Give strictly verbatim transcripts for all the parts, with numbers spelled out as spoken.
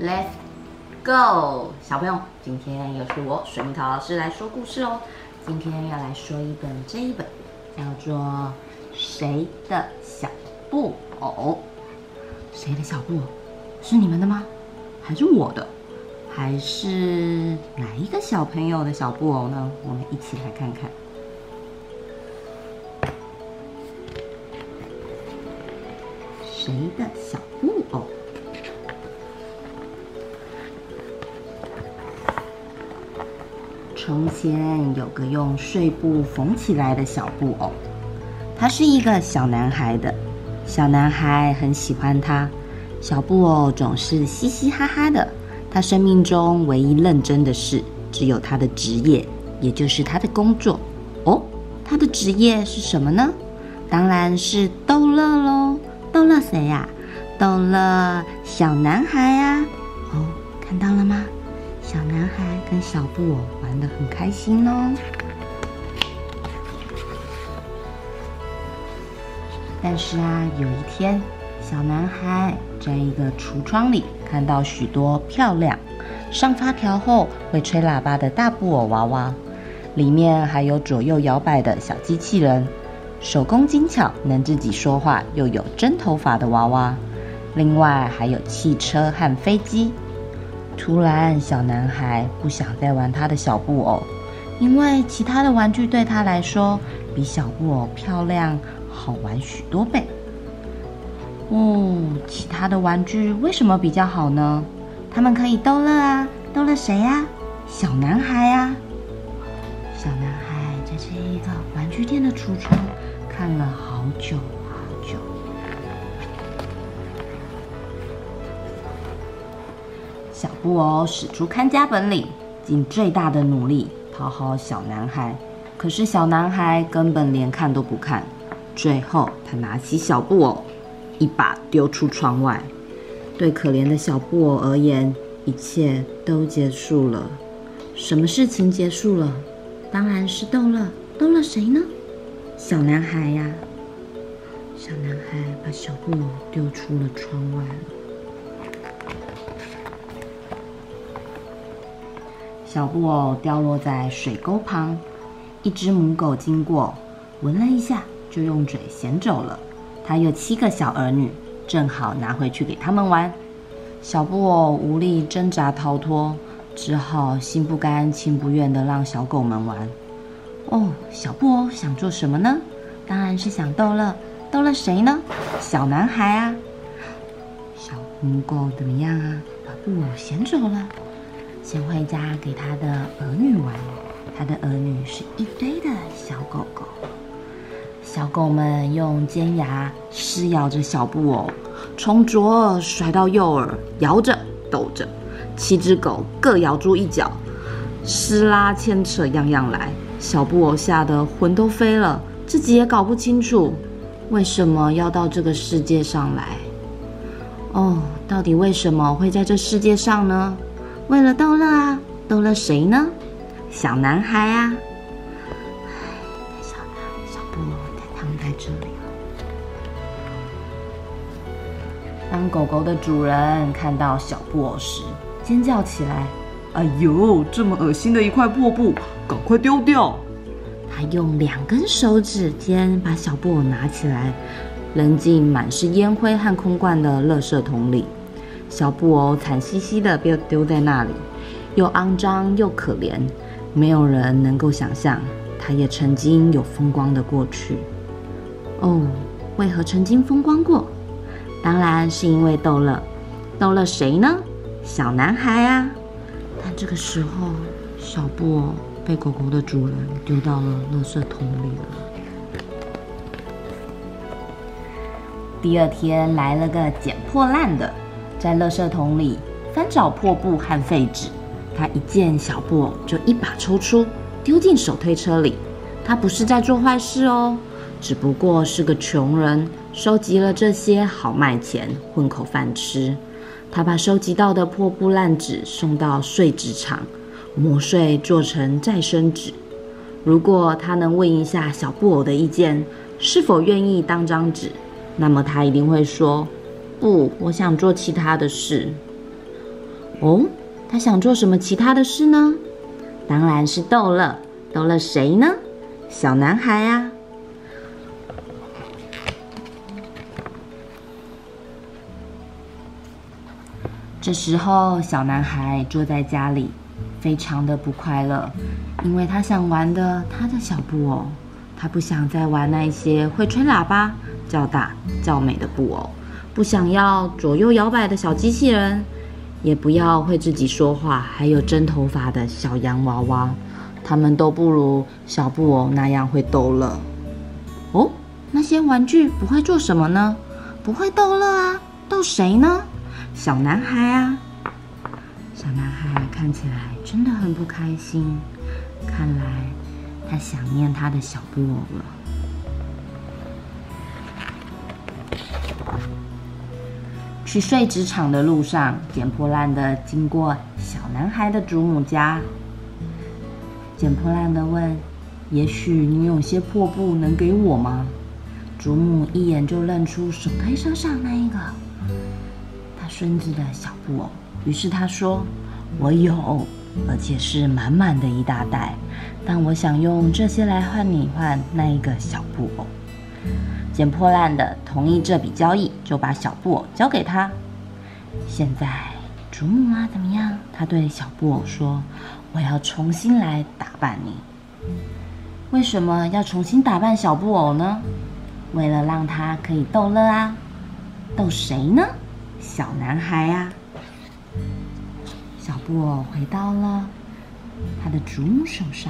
Let's go， 小朋友，今天又是我水蜜桃老师来说故事哦。今天要来说一本，这一本叫做《谁的小布偶》。谁的小布偶？是你们的吗？还是我的？还是哪一个小朋友的小布偶呢？我们一起来看看。谁的小布偶？从前有个用碎布缝起来的小布偶，他是一个小男孩的。小男孩很喜欢他，小布偶总是嘻嘻哈哈的。他生命中唯一认真的事，只有他的职业，也就是他的工作。哦，他的职业是什么呢？当然是逗乐咯。逗乐谁呀？逗乐小男孩呀。哦，看到了吗？小男孩跟小布偶玩得很开心哦。但是啊，有一天，小男孩在一个橱窗里看到许多漂亮、上发条后会吹喇叭的大布偶娃娃，里面还有左右摇摆的小机器人，手工精巧、能自己说话又有真头发的娃娃，另外还有汽车和飞机。突然，小男孩不想再玩他的小布偶，因为其他的玩具对他来说比小布偶漂亮、好玩许多倍。哦，其他的玩具为什么比较好呢？他们可以逗乐啊，逗乐谁呀？小男孩啊。小男孩在这一个玩具店的橱窗看了好久好久。小布偶使出看家本领，尽最大的努力讨好小男孩，可是小男孩根本连看都不看。最后，他拿起小布偶，一把丢出窗外。对可怜的小布偶而言，一切都结束了。什么事情结束了？当然是逗乐。逗乐谁呢？小男孩呀。小男孩把小布偶丢出了窗外了。小布偶掉落在水沟旁，一只母狗经过，闻了一下，就用嘴衔走了。它有七个小儿女，正好拿回去给他们玩。小布偶无力挣扎逃脱，只好心不甘情不愿地让小狗们玩。哦，小布偶想做什么呢？当然是想逗乐。逗乐谁呢？小男孩啊。小母狗怎么样啊？把布偶衔走了。先回家给他的儿女玩，他的儿女是一堆的小狗狗，小狗们用尖牙撕咬着小布偶，从左耳甩到右耳，摇着抖着，七只狗各咬住一角，撕拉牵扯样样来，小布偶吓得魂都飞了，自己也搞不清楚为什么要到这个世界上来。哦，到底为什么会在这世界上呢？为了逗乐啊，逗乐谁呢？小男孩啊。唉，小男小布偶在躺在这里了。当狗狗的主人看到小布偶时，尖叫起来：“哎呦，这么恶心的一块破布，赶快丢掉！”他用两根手指尖把小布偶拿起来，扔进满是烟灰和空罐的垃圾桶里。小布偶惨兮兮的被丢在那里，又肮脏又可怜，没有人能够想象，他也曾经有风光的过去。哦，为何曾经风光过？当然是因为逗乐。逗乐谁呢？小男孩啊。但这个时候，小布偶被狗狗的主人丢到了垃圾桶里了。第二天来了个捡破烂的，在垃圾桶里翻找破布和废纸，他一见小布偶就一把抽出，丢进手推车里。他不是在做坏事哦，只不过是个穷人，收集了这些好卖钱，混口饭吃。他把收集到的破布烂纸送到碎纸厂，磨碎做成再生纸。如果他能问一下小布偶的意见，是否愿意当张纸，那么他一定会说：不，我想做其他的事。 哦，他想做什么其他的事呢？当然是逗乐。逗乐谁呢？小男孩啊。这时候，小男孩坐在家里，非常的不快乐，因为他想玩的他的小布偶，他不想再玩那些会吹喇叭、叫大叫美的布偶，不想要左右摇摆的小机器人，也不要会自己说话还有真头发的小洋娃娃，他们都不如小布偶那样会逗乐。哦，那些玩具不会做什么呢？不会逗乐啊，逗谁呢？小男孩啊。小男孩看起来真的很不开心，看来他想念他的小布偶了。去睡纸厂的路上，捡破烂的经过小男孩的祖母家。捡破烂的问：“也许你有些破布能给我吗？”祖母一眼就认出手推车上那一个他孙子的小布偶，于是他说：“我有，而且是满满的一大袋，但我想用这些来换你换那一个小布偶。”捡破烂的同意这笔交易，就把小布偶交给他。现在祖母啊怎么样？他对小布偶说：“我要重新来打扮你。”为什么要重新打扮小布偶呢？为了让他可以逗乐啊。逗谁呢？小男孩啊。小布偶回到了他的祖母手上。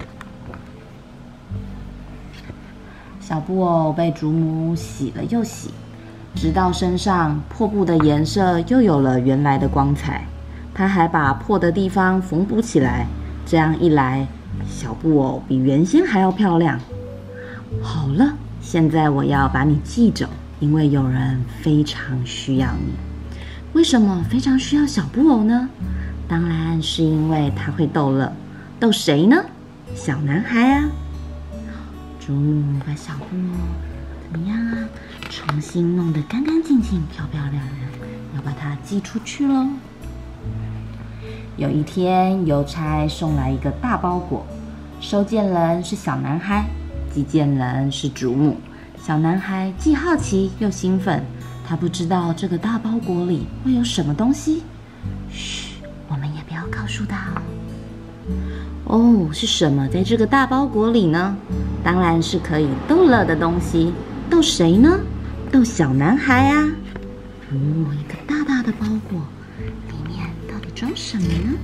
小布偶被祖母洗了又洗，直到身上破布的颜色又有了原来的光彩。他还把破的地方缝补起来，这样一来，小布偶比原先还要漂亮。好了，现在我要把你寄走，因为有人非常需要你。为什么非常需要小布偶呢？当然是因为他会逗乐。逗谁呢？小男孩啊。祖母把小布偶怎么样啊？重新弄得干干净净、漂漂亮亮，要把它寄出去喽。有一天，邮差送来一个大包裹，收件人是小男孩，寄件人是祖母。小男孩既好奇又兴奋，他不知道这个大包裹里会有什么东西。嘘，我们也不要告诉他哦。哦，是什么在这个大包裹里呢？当然是可以逗乐的东西。逗谁呢？逗小男孩啊。哦，一个大大的包裹，里面到底装什么呢？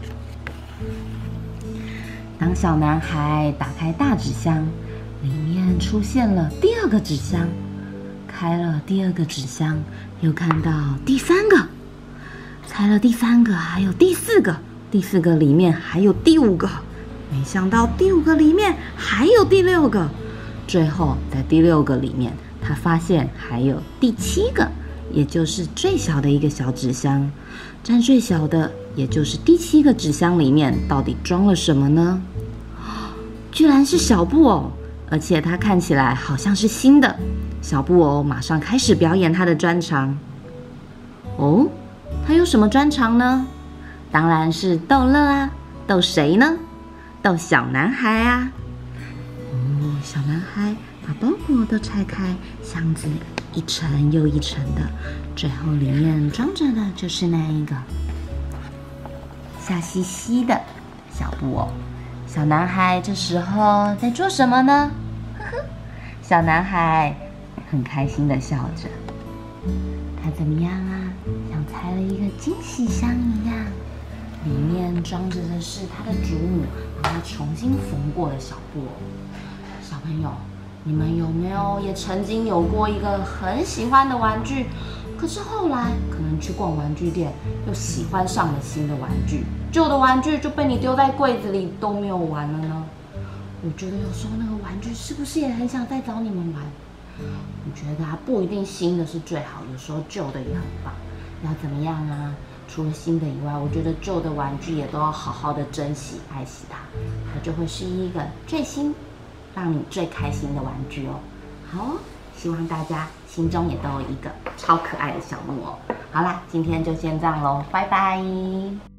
当小男孩打开大纸箱，里面出现了第二个纸箱。开了第二个纸箱，又看到第三个。拆了第三个，还有第四个。第四个里面还有第五个，没想到第五个里面还有第六个，最后在第六个里面，他发现还有第七个，也就是最小的一个小纸箱。占最小的，也就是第七个纸箱里面，到底装了什么呢？居然是小布偶，而且它看起来好像是新的。小布偶马上开始表演他的专长。哦，他有什么专长呢？当然是逗乐啊。逗谁呢？逗小男孩啊。哦，小男孩把包裹都拆开，箱子一层又一层的，最后里面装着的就是那一个笑嘻嘻的小布偶。小男孩这时候在做什么呢？呵呵，小男孩很开心的笑着。他怎么样啊？像拆了一个惊喜箱一样，里面装着的是他的祖母帮他重新缝过的小布偶。小朋友，你们有没有也曾经有过一个很喜欢的玩具，可是后来可能去逛玩具店，又喜欢上了新的玩具，旧的玩具就被你丢在柜子里都没有玩了呢？我觉得有时候那个玩具是不是也很想再找你们玩？我觉得啊，不一定新的是最好，有时候旧的也很棒。要怎么样啊？除了新的以外，我觉得旧的玩具也都要好好的珍惜、爱惜它，它就会是一个最新、让你最开心的玩具哦。好哦，希望大家心中也都有一个超可爱的小木偶。 好啦，今天就先这样喽，拜拜。